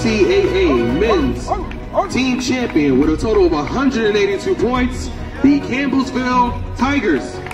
NCAA men's team champion with a total of 182 points, the Campbellsville Tigers.